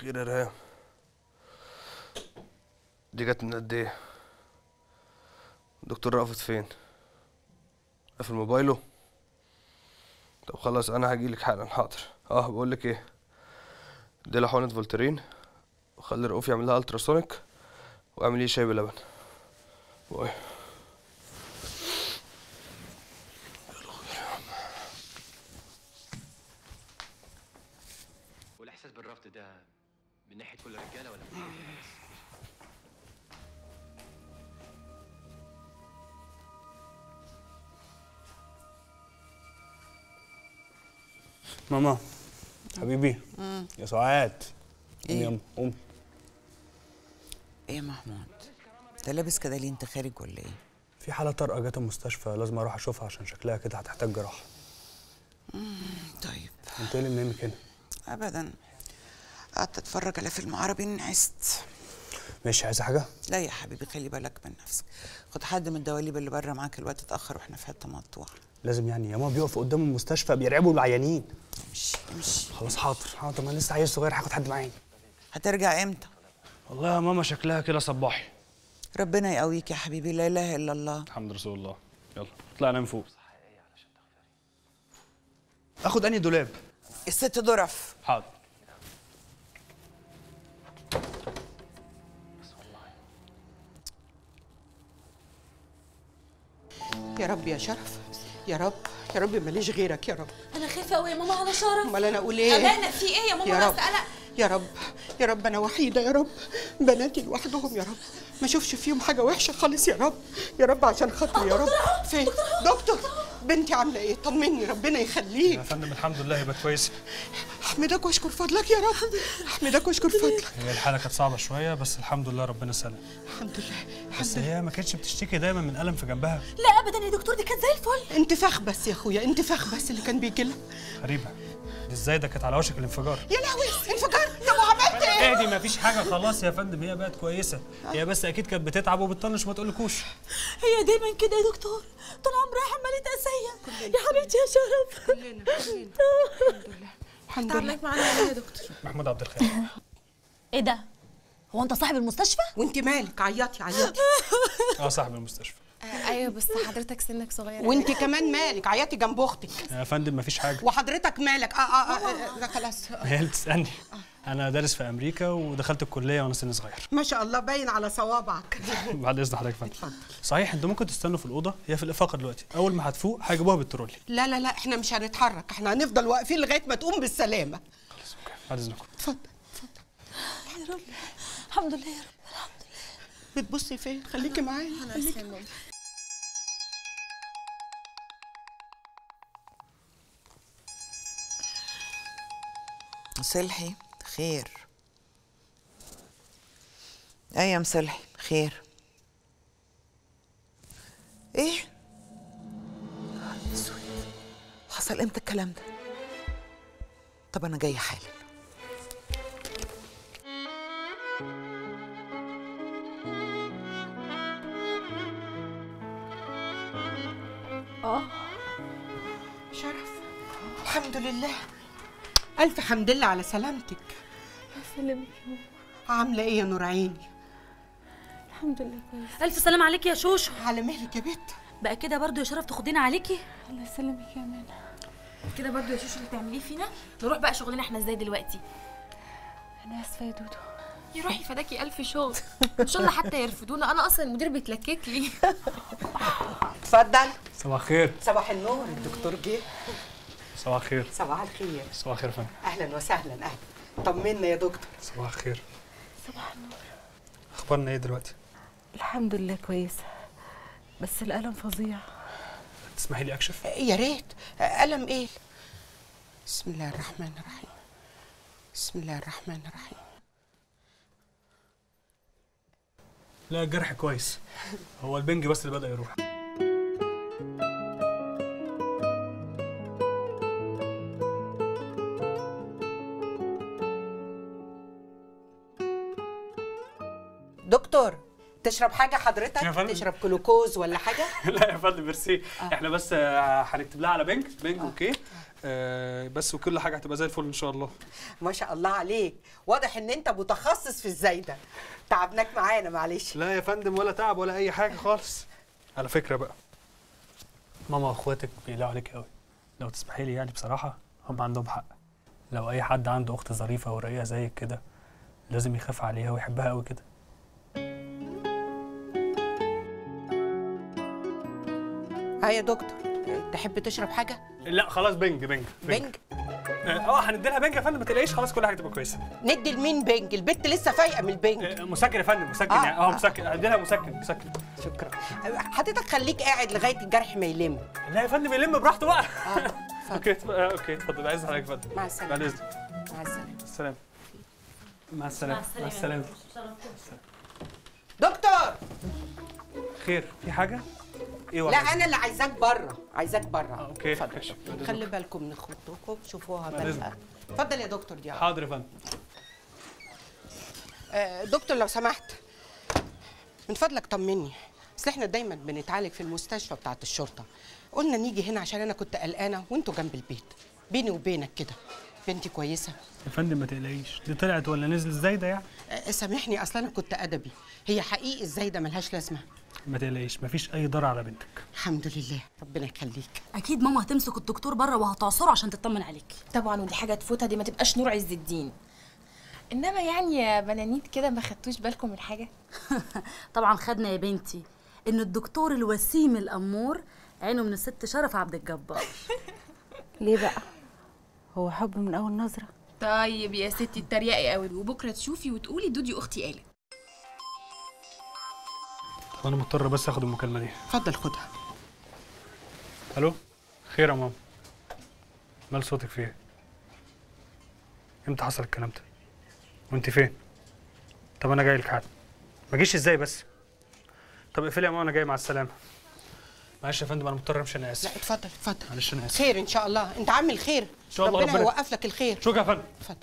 خير يا ريهام. دي جت من قد ايه؟ دكتور رأفت فين؟ قافل موبايله؟ طب خلاص انا هجيلك حالا. حاضر. بقولك ايه، دي حقنة فولترين، وخلي رؤوف يعمل لها التراسونيك، واعملي شاي بلبن. باي. والاحساس بالرفض ده من ناحيه كل الرجاله ولا من ناحيه بس؟ ماما حبيبي يا سعاد. قومي يلا قومي. ايه يا محمود، انت لابس كده ليه؟ انت خارج ولا ايه؟ في حالة طارئة جت المستشفى، لازم اروح اشوفها عشان شكلها كده هتحتاج جراحة. طيب. انت ايه اللي منامك هنا؟ ابدا، قعدت اتفرج على فيلم عربي نعست. ماشي، عايزة حاجة؟ لا يا حبيبي، خلي بالك من نفسك. خد حد من الدواليب اللي بره معاك، الوقت اتاخر واحنا في حته مقطوعه. لازم يعني يا ماما بيقفوا قدام المستشفى بيرعبوا العيانين. امشي امشي. خلاص حاضر حاضر، ما انا لسه عيل صغير هاخد حد معايا. هترجع امتى؟ والله يا ماما شكلها كده صباحي. ربنا يقويك يا حبيبي، لا اله الا الله. الحمد رسول الله. يلا اطلع نام فوق. اخد انهي دولاب؟ الست ظرف. حاضر. يا رب يا شرف، يا رب يا رب ماليش غيرك يا رب. انا خايفه قوي يا ماما على شرف. امال انا اقول ايه؟ امانه في ايه يا ماما؟ يا رب بس قلق. يا رب يا رب، انا وحيده يا رب، بناتي لوحدهم يا رب، ما اشوفش فيهم حاجه وحشه خالص يا رب، يا رب عشان خاطري يا رب. فين دكتور؟ بنتي عامله ايه؟ طمني ربنا يخليك. يا فندم الحمد لله هي كويسه. احمدك واشكر فضلك يا رب، احمدك واشكر فضلك. هي الحاله كانت صعبه شويه بس الحمد لله ربنا سلم. الحمد لله بس هي ما كانتش بتشتكي دايما من الم في جنبها. لا ابدا يا دكتور، دي كانت زي الفل. انتفاخ بس يا اخويا، انتفاخ بس اللي كان بيجي لها. غريبه دي ازاي، ده كانت على وشك الانفجار. يا لهوي انفجار! طب وعملت ايه؟ اهدي مفيش حاجه خلاص يا فندم، هي بقت كويسه. هي بس اكيد كانت بتتعب وبتطنش وما تقولكوش. هي دايما كده يا دكتور، طول عمرها حماله اذيه. يا حبيبتي يا شرف. كلنا الحمد لله الحمد لله. تعبانك معانا يا دكتور؟ محمود عبد الخالق. ايه ده؟ هو انت صاحب المستشفى؟ وانت مالك؟ عيطي عيطي. صاحب المستشفى. ايوه بس حضرتك سنك صغير. وانت كمان مالك؟ عيطي جنب اختك. يا فندم مفيش حاجه. وحضرتك مالك؟ لا خلاص. هي اللي تسالني. انا دارس في امريكا ودخلت الكليه وانا سن صغير. ما شاء الله باين على صوابعك. بعد اذن حضرتك يا فندم. صحيح انتوا ممكن تستنوا في الاوضه، هي في الافاقه دلوقتي، اول ما هتفوق هيجيبوها بالترولي. لا لا لا، احنا مش هنتحرك، احنا هنفضل واقفين لغايه ما تقوم بالسلامه. خلاص اوكي، بعد اذنكم. اتفضل اتفضل. يا رب الحمد لله يا رب الحمد لله. بتبصي فين؟ خليكي معايا. خليكي. مصلحي خير. ايه يا مصلحي خير؟ ايه؟ اسود، حصل امتى الكلام ده؟ طب انا جايه حالا. شرف الحمد لله، الف حمد لله على سلامتك. سلامك يا ماما. عامله ايه يا نور عيني؟ الحمد لله كويس. الف سلام عليكي يا شوشو. على مهلك يا بت. بقى كده برضو يا شرف تاخدينا عليكي؟ الله يسلمك يا امانه. كده برضو يا شوشو اللي تعمليه فينا؟ نروح بقى شغلنا احنا ازاي دلوقتي؟ انا اسفه يا دودو. يا روحي فداكي الف شغل، ان شاء الله حتى يرفضونا، انا اصلا المدير بيتلكك لي. اتفضل. صباح الخير. صباح النور، الدكتور جه. صباح الخير. صباح الخير. صباح الخير يا فندم. اهلا وسهلا. اهلا، طمنا يا دكتور. صباح الخير. صباح النور. اخبارنا ايه دلوقتي؟ الحمد لله كويسه، بس الالم فظيع. تسمحي لي اكشف؟ يا ريت. ألم ايه؟ بسم الله الرحمن الرحيم. بسم الله الرحمن الرحيم. لا الجرح كويس، هو البنج بس اللي بدأ يروح. دكتور تشرب حاجه حضرتك؟ يا فندم. تشرب جلوكوز ولا حاجه؟ لا يا فندم ميرسي. احنا بس هنكتب لها على بنج اوكي. بس وكل حاجه هتبقى زي الفل ان شاء الله. ما شاء الله عليك، واضح ان انت متخصص في الزايده. تعبناك معانا معلش. لا يا فندم ولا تعب ولا اي حاجه خالص. على فكره بقى، ماما واخواتك بيقلقوا عليك قوي. لو تسمحي لي يعني بصراحه هم عندهم حق. لو اي حد عنده اخت ظريفه ورقيقه زيك كده لازم يخاف عليها ويحبها قوي كده. يا دكتور، تحب تشرب حاجه؟ لا خلاص بنج. بنج؟ هندي لها بنج يا فندم، ما تقلقيش، خلاص كل حاجه تبقى كويسه. ندي لمين بنج؟ البت لسه فايقه من البنج. مسكن يا فندم، مسكن يعني مسكن، هندي لها مسكن. شكرا. حضرتك خليك قاعد لغايه الجرح ما يلم. لا يا فندم يلم براحته بقى. اوكي اتفضل. عايز حضرتك اتفضل. مع السلامه. بعد اذنك. مع السلامه. مع السلامه. دكتور، خير في حاجه؟ ايه لا انا اللي عايزاك بره. اوكي اتفضل. خلي بالكم من اخواتكم، شوفوها بقى. اتفضل يا دكتور. دي حاضر يا فندم. دكتور لو سمحت، من فضلك طمني، اصل احنا دايما بنتعالج في المستشفى بتاعه الشرطه. قلنا نيجي هنا عشان انا كنت قلقانه وانتوا جنب البيت. بيني وبينك كده، بنتي كويسه يا فندم؟ ما تقلقيش، دي طلعت ولا نزلت زايده يعني؟ سامحني، اصل انا كنت ادبي. هي حقيقي الزايده ملهاش لازمه. ما تقلقيش، مفيش اي ضرر على بنتك. الحمد لله، ربنا يخليك. اكيد ماما هتمسك الدكتور بره وهتعصره عشان تطمن عليكي. طبعا، ودي حاجه تفوتها، دي ما تبقاش نور عز الدين. انما يعني يا بنانيت كده، ما خدتوش بالكم من حاجه؟ طبعا خدنا يا بنتي ان الدكتور الوسيم الامور عينه من الست شرف عبد الجبار. ليه بقى؟ هو حب من اول نظره؟ طيب يا ستي اتريقي قوي، وبكره تشوفي وتقولي دودي اختي قالت. انا مضطر بس اخد المكالمه دي. اتفضل خدها. الو، خير يا ماما؟ مال صوتك فيه؟ امتى حصل الكلام ده؟ وانت فين؟ طب انا جاي لك حالا. ما جيش ازاي بس؟ طب اقفلي يا ماما، انا جاي، مع السلامه. معلش يا فندم انا مضطر امشي، انا اسف. لا اتفضل. معلش انا اسف. خير ان شاء الله، انت عامل خير ان شاء الله. ربنا يوقف لك الخير. شكرا يا فندم. اتفضل.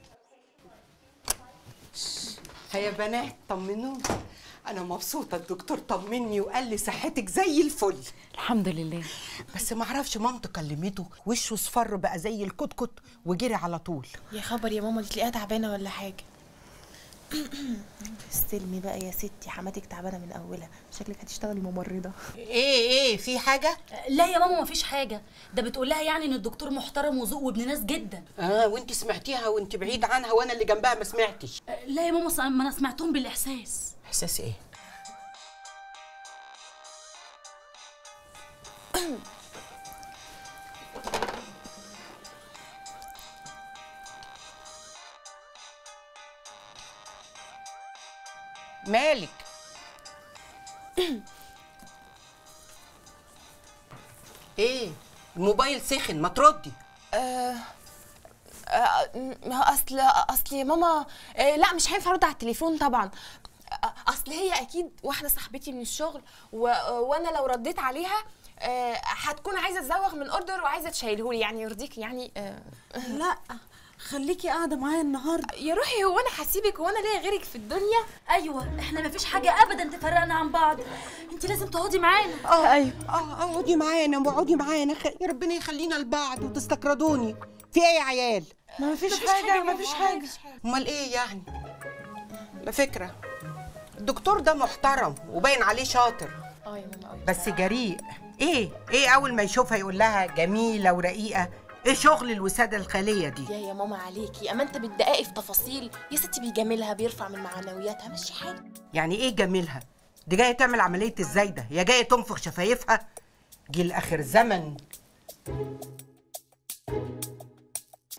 هيا بنات طمنوني، انا مبسوطه. الدكتور طمني وقال لي صحتك زي الفل. الحمد لله. بس ما اعرفش مامته كلمته وشه اصفر بقى زي الكتكت وجري على طول. يا خبر يا ماما، دي تلاقيها تعبانه ولا حاجه. استلمي بقى يا ستي، حماتك تعبانه من اولها، شكلك هتشتغلي ممرضه. ايه في حاجه؟ لا يا ماما مفيش حاجه، ده بتقول لها يعني ان الدكتور محترم وذوق وابن ناس جدا. وانت سمعتيها وانت بعيد عنها وانا اللي جنبها ما سمعتش. لا يا ماما، ما انا سمعتهم بالاحساس. احساس ايه؟ مالك؟ ايه؟ الموبايل سخن، ما تردي. اصل يا ماما، لا مش هينفع ارد على التليفون طبعا. اصل هي اكيد واحده صاحبتي من الشغل، وانا لو رديت عليها هتكون عايزه تزوغ من اوردر وعايزه تشيلهولي، يعني يرضيك يعني. لا خليكي قاعده معايا النهارده. يا روحي، هو انا هسيبك؟ وانا ليا غيرك في الدنيا؟ ايوه، احنا مفيش حاجه ابدا تفرقنا عن بعض، انت لازم تقعدي معانا. ايوه اقعدي معانا واقعدي معانا، يا ربنا يخلينا لبعض وتستقرضوني. في ايه يا عيال؟ ما فيش حاجه. امال ايه يعني؟ على فكره الدكتور ده محترم وباين عليه شاطر. يا ماما بس جريء. ايه اول ما يشوفها يقول لها جميله ورقيقه؟ ايه شغل الوساده الخاليه دي؟ يا ماما عليكي، اما انت بتدققي في تفاصيل يا ستي. بيجاملها، بيرفع من معنوياتها، مش حاجه. يعني ايه جميلها؟ دي جايه تعمل عمليه الزايده، يا جايه تنفخ شفايفها. جيل اخر زمن.